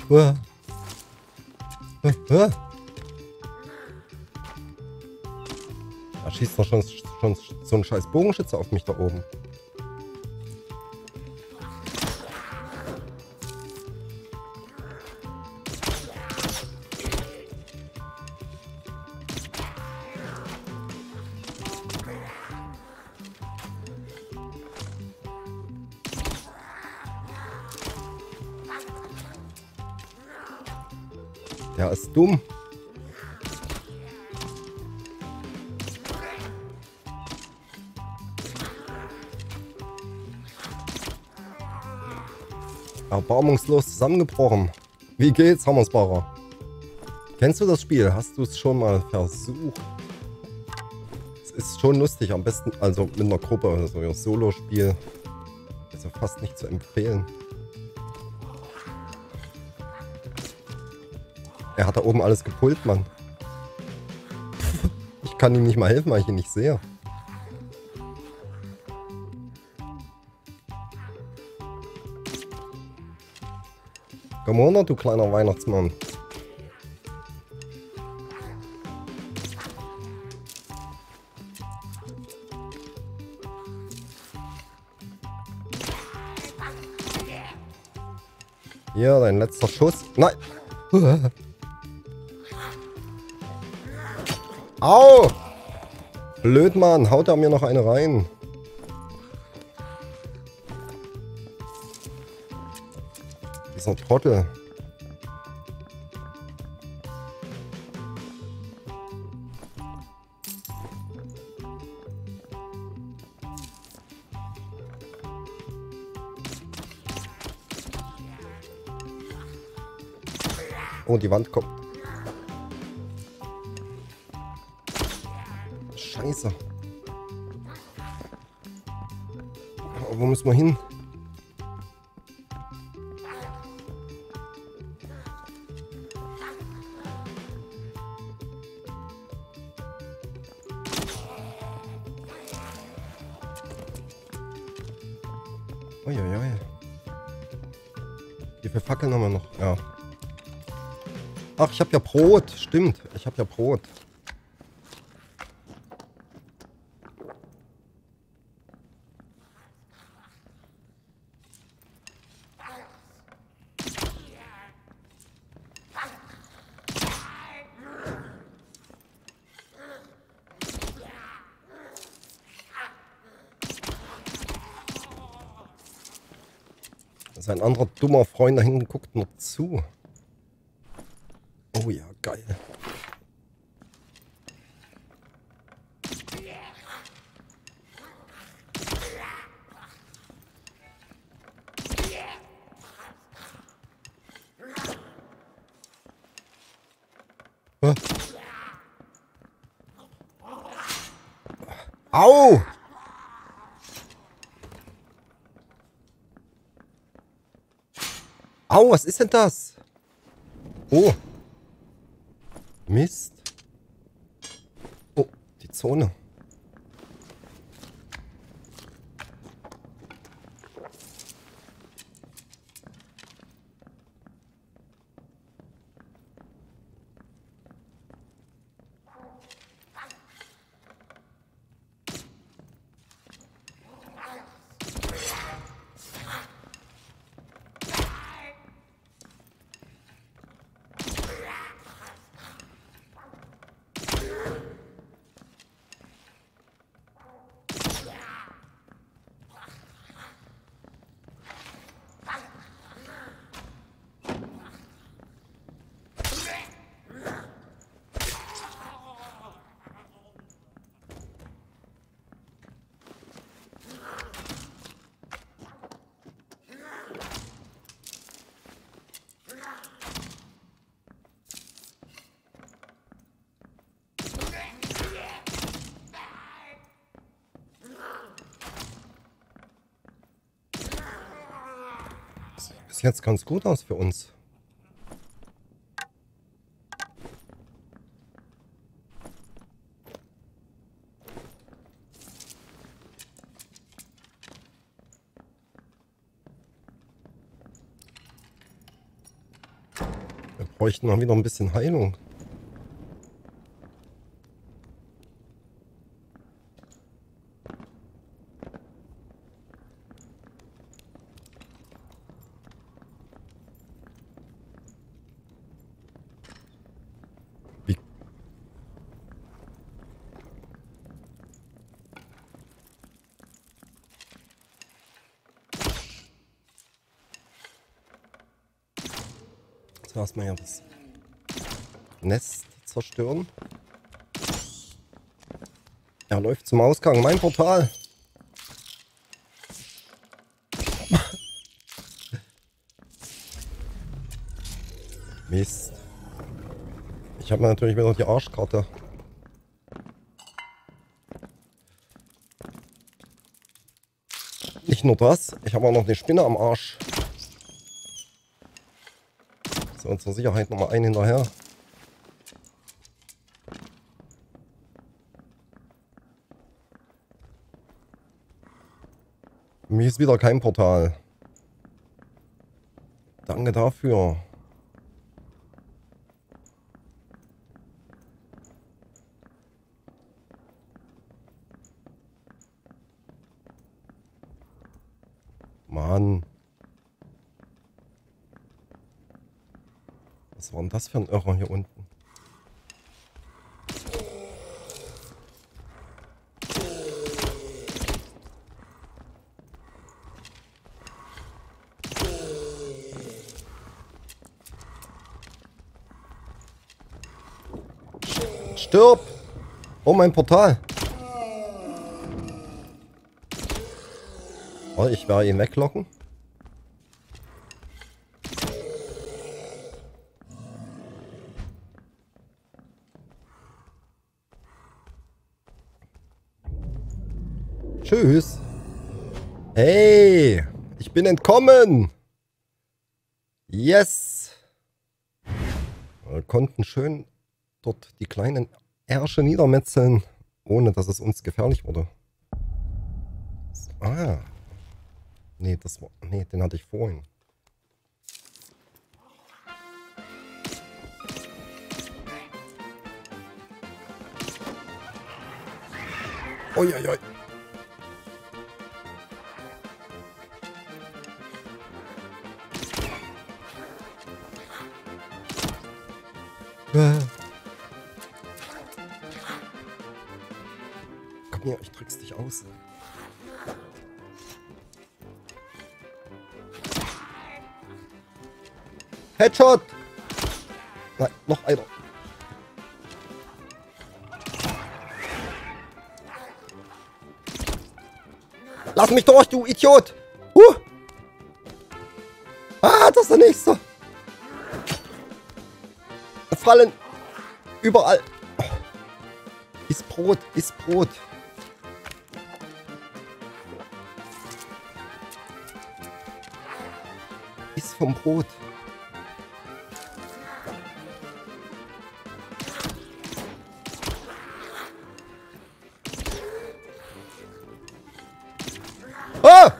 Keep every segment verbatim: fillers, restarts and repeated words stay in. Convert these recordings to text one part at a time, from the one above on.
Uah. Uah. Da schießt doch schon, schon so ein scheiß Bogenschütze auf mich da oben. Der ist dumm. Erbarmungslos zusammengebrochen. Wie geht's, Hammersbacher? Kennst du das Spiel? Hast du es schon mal versucht? Es ist schon lustig, am besten, also mit einer Gruppe oder so, ein Solo-Spiel. Also fast nicht zu empfehlen. Er hat da oben alles gepult, Mann. Ich kann ihm nicht mal helfen, weil ich ihn nicht sehe. Komm runter, du kleiner Weihnachtsmann. Hier, dein letzter Schuss. Nein! Au! Blöd, Mann. Haut er mir noch eine rein. Dieser Trottel. Oh, die Wand kommt. Scheiße. Oh, wo müssen wir hin? Uiuiui. Wie viele Fackeln haben wir noch? Ja. Ach, ich habe ja Brot. Stimmt, ich habe ja Brot. Sein anderer dummer Freund da hinten guckt noch zu. Oh ja, geil. Ah. Au! Au, was ist denn das? Oh. Mist. Oh, die Zone. Sieht jetzt ganz gut aus für uns. bräuchten wir wieder ein bisschen Heilung. Wie? Jetzt erstmal hier das Nest zerstören. Er läuft zum Ausgang. Mein Portal. Mist. Ich habe mir natürlich wieder die Arschkarte. Nicht nur das, ich habe auch noch eine Spinne am Arsch. So, zur Sicherheit nochmal einen hinterher. Mir ist wieder kein Portal. Danke dafür. Mann. Was war denn das für ein Irrer hier unten? Stirb! Oh, mein Portal! Oh, ich werde ihn weglocken. Tschüss. Hey, ich bin entkommen. Yes. Wir konnten schön dort die kleinen Ärsche niedermetzeln, ohne dass es uns gefährlich wurde. Ah. Nee, das war. Nee, den hatte ich vorhin. Uiuiui. Komm her, ich drück's dich aus. Headshot! Nein, noch einer. Lass mich durch, du Idiot! Huh! Ah, das ist der nächste. Fallen. Überall. Oh. Ist Brot, ist Brot. Ist vom Brot. Ah!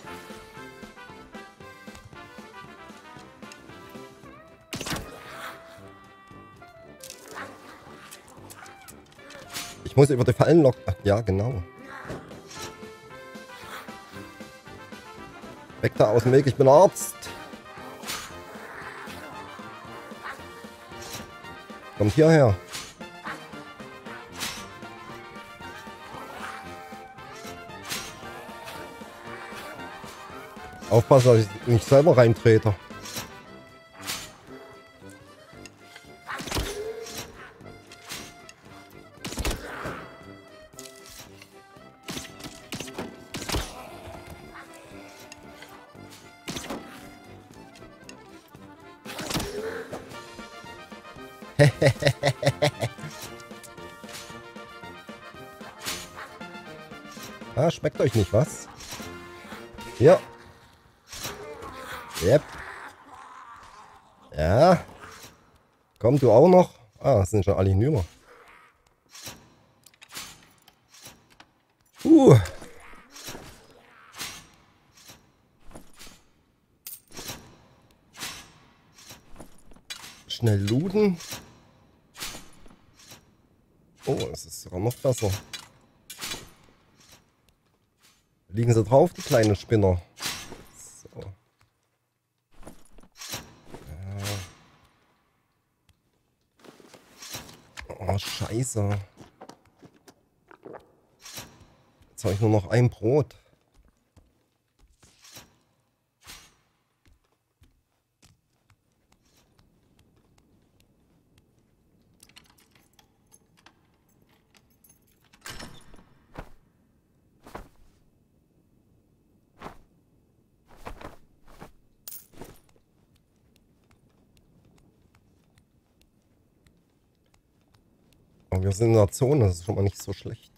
Ich muss über die Fallen locken. Ach, ja, genau. Weg da aus dem Weg, ich bin Arzt. Kommt hierher. Aufpassen, dass ich nicht selber reintrete. Ah, schmeckt euch nicht, was? Ja. Yep. Ja. Komm, du auch noch? Ah, das sind schon alle hinüber. Uh. Schnell looten. Oh, es ist sogar noch besser. Liegen sie drauf, die kleinen Spinner. So. Ja. Oh, scheiße. Jetzt habe ich nur noch ein Brot. Aber wir sind in der Zone, das ist schon mal nicht so schlecht.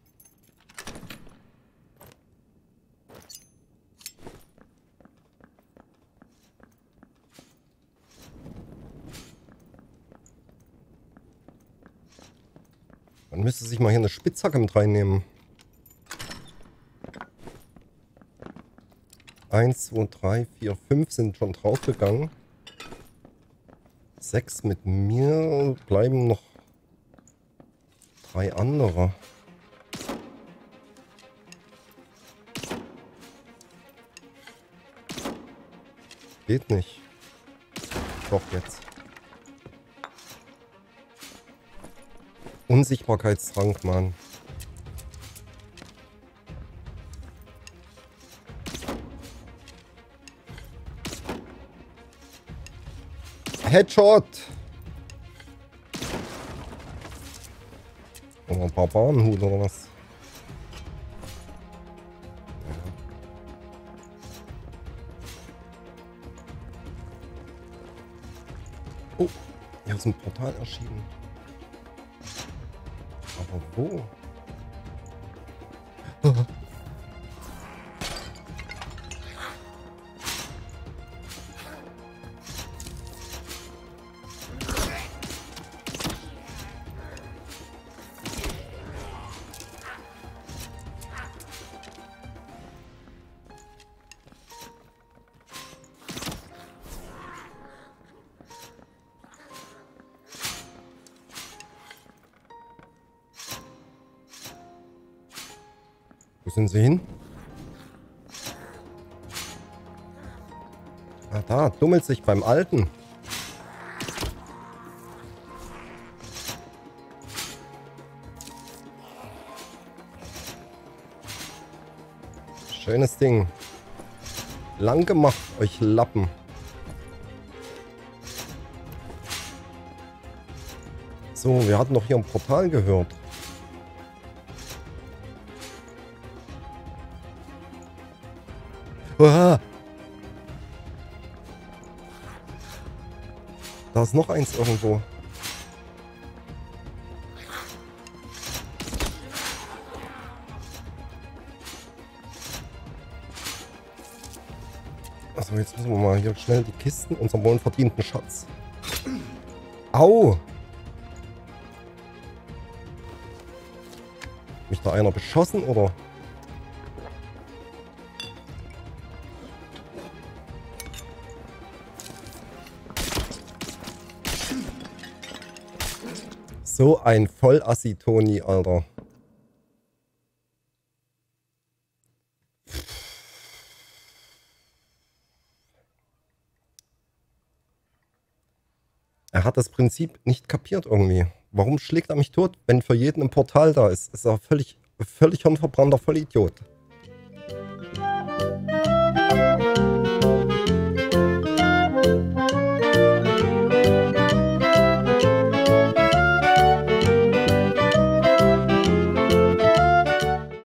Man müsste sich mal hier eine Spitzhacke mit reinnehmen. Eins, zwei, drei, vier, fünf sind schon draufgegangen. Sechs mit mir, bleiben noch drei andere. Geht nicht. Doch jetzt. Unsichtbarkeitstrank, Mann. Headshot! Oder ein Barbarenhut oder was? Oh, hier ist ein Portal erschienen. Aber wo? Ah. Wo sind sie hin? Ah, da, dummelt sich beim Alten. Schönes Ding. Lang gemacht, euch Lappen. So, wir hatten doch hier ein Portal gehört. Uah. Da ist noch eins irgendwo. Also jetzt müssen wir mal hier schnell die Kisten, unseren wohlverdienten Schatz. Au! Mich da einer beschossen oder? So ein Vollassi-Toni, Alter. Er hat das Prinzip nicht kapiert irgendwie. Warum schlägt er mich tot, wenn für jeden ein Portal da ist? Ist er völlig, völlig hirnverbrannter Vollidiot.